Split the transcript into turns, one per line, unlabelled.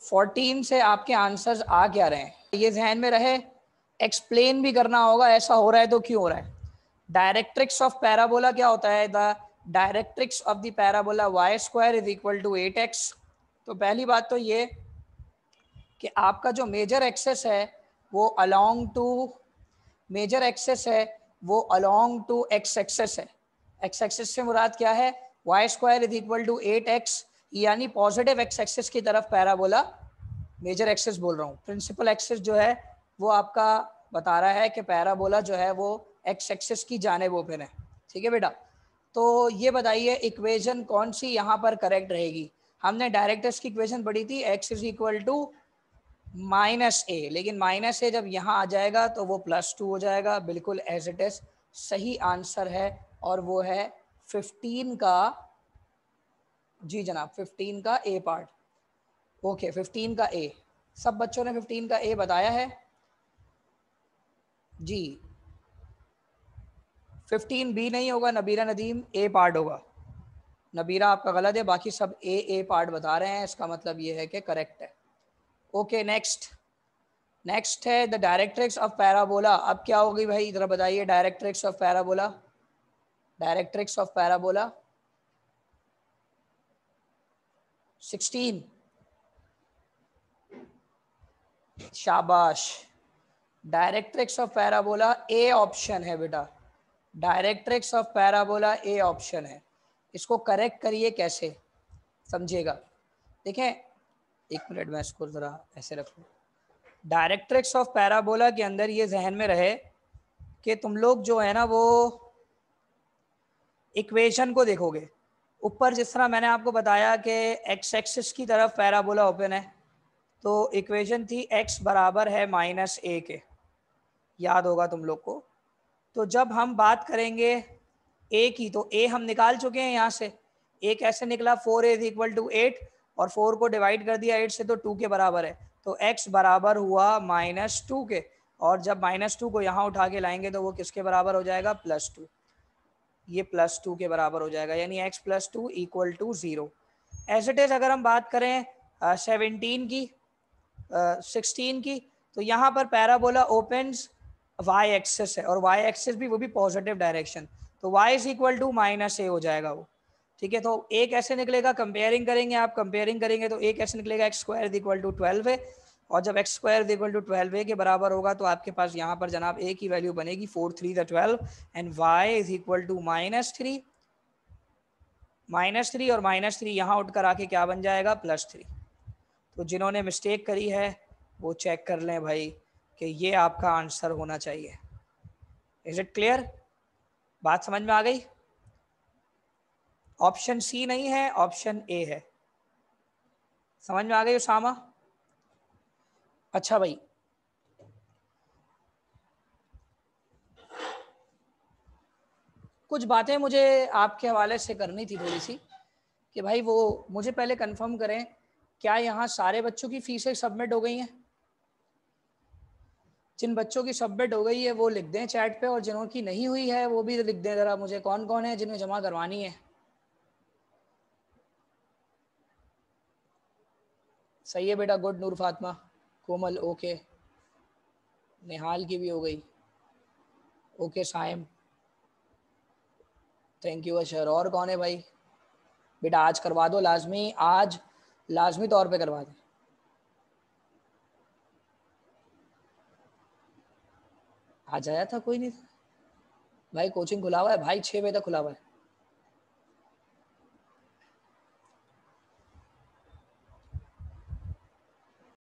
14 से आपके आंसर्स आ क्या रहे हैं ये ध्यान में रहे, एक्सप्लेन भी करना होगा ऐसा हो रहा है तो क्यों हो रहा है। डायरेक्ट्रिक्स ऑफ पैराबोला क्या होता है, the directrix of the parabola y square is equal to 8x। तो पहली बात तो ये कि आपका जो मेजर एक्सेस है वो अलोंग टू मेजर एक्सेस है वो अलोंग टू एक्स एक्सेस है। एक्स एक्सेस से मुराद क्या है, y square is equal to 8x, यानी पॉजिटिव एक्स एक्सेस की तरफ पैराबोला मेजर एक्सेस बोल रहा हूँ। प्रिंसिपल एक्सेस जो है वो आपका बता रहा है कि पैराबोला जो है वो एक्स एक्सेस की जानिब ओपन है। ठीक है बेटा, तो ये बताइए इक्वेशन कौन सी यहाँ पर करेक्ट रहेगी। हमने डायरेक्टर्स की इक्वेशन पढ़ी थी x is equal to -a, लेकिन -a जब यहाँ आ जाएगा तो वो +2 हो जाएगा, बिल्कुल एज इट इज सही आंसर है और वो है 15 का, जी जनाब 15 का ए पार्ट। ओके 15 का ए, सब बच्चों ने 15 का ए बताया है जी। 15 बी नहीं होगा नबीरा नदीम, ए पार्ट होगा। नबीरा आपका गलत है, बाकी सब ए पार्ट बता रहे हैं, इसका मतलब ये है कि करेक्ट है। ओके नेक्स्ट है द डायरेक्ट्रिक्स ऑफ पैराबोला। अब क्या होगी भाई, इधर बताइए directrix of parabola, directrix of parabola 16, शाबाश। Directrix of parabola A option है बेटा, directrix of parabola A option है। इसको करेक्ट करिए कैसे, समझिएगा। देखें एक मिनट मैं इसको ज़रा ऐसे रखूँ। डायरेक्ट्रिक्स ऑफ पैराबोला के अंदर ये जहन में रहे कि तुम लोग जो है ना वो इक्वेशन को देखोगे, ऊपर जिस तरह मैंने आपको बताया कि एक्स एक्सिस की तरफ पैराबोला ओपन है, तो इक्वेशन थी x बराबर है -a के, याद होगा तुम लोग को। तो जब हम बात करेंगे a की, तो a हम निकाल चुके हैं यहाँ से। a कैसे निकला, 4a इज इक्वल टू 8 और 4 को डिवाइड कर दिया 8 से तो 2 के बराबर है, तो x बराबर हुआ -2 के। और जब -2 को यहाँ उठा के लाएंगे तो वो किसके बराबर हो जाएगा, +2। ये +2 के बराबर हो जाएगा, यानी x + 2 equal to 0। As it is अगर हम बात करें 17 की 16 की, तो यहाँ पर पैराबोला ओपन्स वाई एक्सेस है और वाई एक्सेस भी वो भी पॉजिटिव डायरेक्शन, तो y is equal to -a हो जाएगा वो। ठीक है, तो a कैसे निकलेगा, कंपेयरिंग करेंगे, आप कंपेयरिंग करेंगे तो a कैसे निकलेगा, x स्क्वायर इक्वल टू 12 है, और जब x स्क्वायर इक्वल टू 12 के बराबर होगा तो आपके पास यहाँ पर जनाब a की वैल्यू बनेगी 4 3 12 and y is equal to -3 और -3 यहाँ उठ कर आके क्या बन जाएगा, +3। तो जिन्होंने मिस्टेक करी है वो चेक कर लें भाई कि ये आपका आंसर होना चाहिए। इज इट क्लियर, बात समझ में आ गई। ऑप्शन सी नहीं है, ऑप्शन ए है, समझ में आ गई उसामा। अच्छा भाई, कुछ बातें मुझे आपके हवाले से करनी थी थोड़ी सी, कि भाई वो मुझे पहले कंफर्म करें क्या यहाँ सारे बच्चों की फीसें सबमिट हो गई हैं। जिन बच्चों की सबमिट हो गई है वो लिख दें चैट पे, और जिनों की नहीं हुई है वो भी लिख दें ज़रा मुझे, कौन कौन है जिन्हें जमा करवानी है। सही है बेटा, गुड। नूर फातिमा, कोमल, ओके। निहाल की भी हो गई, okay. Saim, thank you Ashar. और कौन है भाई, बेटा आज करवा दो लाजमी, आज लाजमी तौर पे करवा दें। आज आया था कोई नहीं था भाई, कोचिंग खुला हुआ है भाई, 6 बजे तक खुला हुआ है।